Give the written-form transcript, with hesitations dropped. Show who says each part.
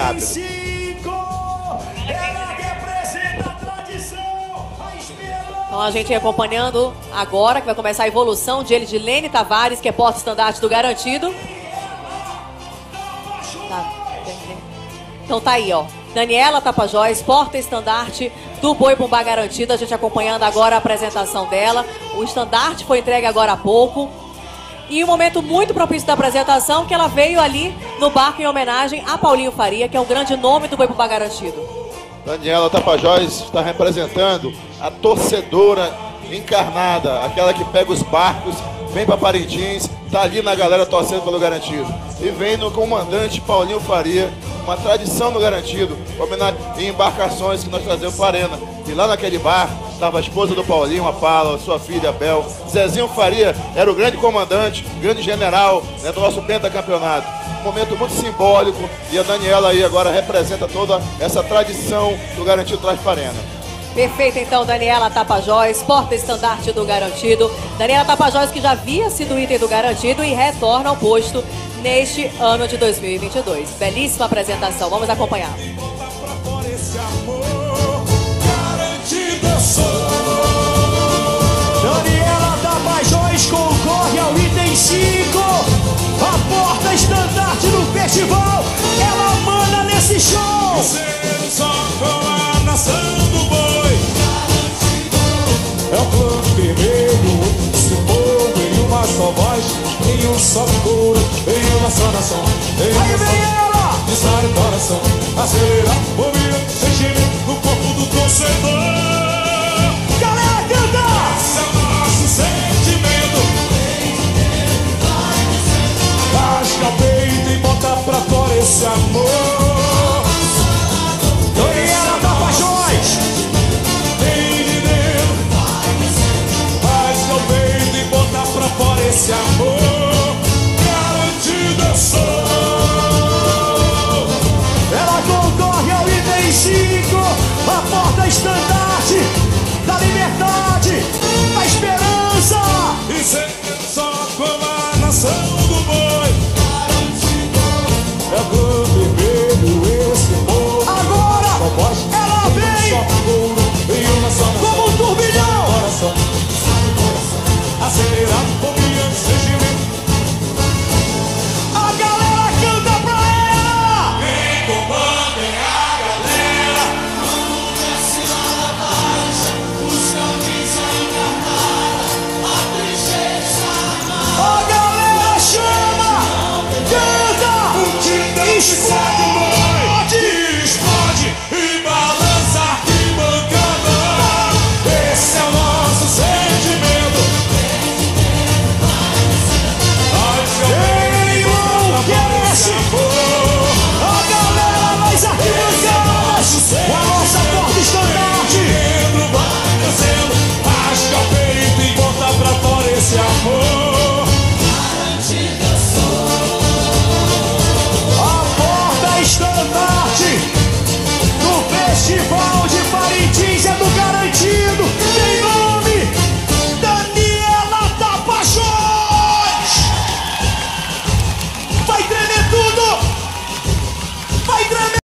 Speaker 1: rápido.
Speaker 2: Então a gente acompanhando agora, que vai começar a evolução de Lene Tavares, que é porta-estandarte do Garantido. Então tá aí, ó. Daniela Tapajós, porta-estandarte do Boi Bumbá Garantido. A gente acompanhando agora a apresentação dela. O estandarte foi entregue agora há pouco. E um momento muito propício da apresentação, que ela veio ali no barco em homenagem a Paulinho Faria, que é um grande nome do Boi Bumbá Garantido.
Speaker 1: Daniela Tapajós está representando a torcedora encarnada, aquela que pega os barcos, vem para Parintins, tá ali na galera torcendo pelo Garantido. E vem no comandante Paulinho Faria, uma tradição no Garantido, em embarcações que nós trazemos para a arena. E lá naquele bar estava a esposa do Paulinho, a Paula, sua filha, a Bel. Zezinho Faria era o grande comandante, grande general, né, do nosso pentacampeonato. Um momento muito simbólico, e a Daniela aí agora representa toda essa tradição do Garantido traz para a arena.
Speaker 2: Perfeito, então, Daniela Tapajós, porta-estandarte do Garantido. Daniela Tapajós, que já havia sido item do Garantido e retorna ao posto neste ano de 2022. Belíssima apresentação, vamos acompanhar.
Speaker 3: Daniela Tapajós concorre ao item 5, a porta-estandarte do festival. Ela manda nesse show.
Speaker 4: Só com a nação do boi. É o plano vermelho, esse povo em uma só voz, em um só coro, em uma só nação.
Speaker 3: Aí vem ela!
Speaker 4: Desar o coração, acelerar, movimento, sentimento no corpo do torcedor.
Speaker 3: Galera, canta!
Speaker 4: Esse é o nosso sentimento. Rasga o peito e bota pra fora esse amor.
Speaker 3: Daniela Tapajós!
Speaker 4: Vem de dentro. Rasga o peito e bota pra fora esse amor. Garantido eu sou.
Speaker 3: Ela concorre ao item 5, a porta-estandarte da liberdade, da esperança.
Speaker 4: E ser só como a nação do boi. É o clã vermelho, esse povo.
Speaker 3: Agora,
Speaker 4: só voz,
Speaker 3: ela vem
Speaker 4: só couro, em uma só nação.
Speaker 3: como um turbilhão.
Speaker 4: Coração, acelerado, confiante, sentimento.
Speaker 3: A galera canta pra ela.
Speaker 4: Quem comanda é a galera.
Speaker 3: A galera chama, canta, escuta.